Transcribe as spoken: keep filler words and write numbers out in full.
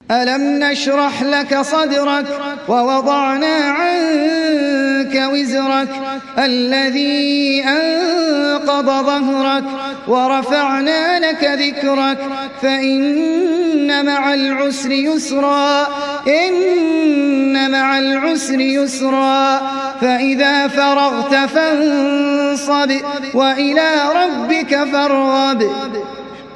ألم نشرح لك صدرك ووضعنا عنك وزرك الذي أنقض ظهرك ورفعنا لك ذكرك فإن مع العسر يسرا إن مع العسر يسرا فإذا فرغت فانصب وإلى ربك فارغب.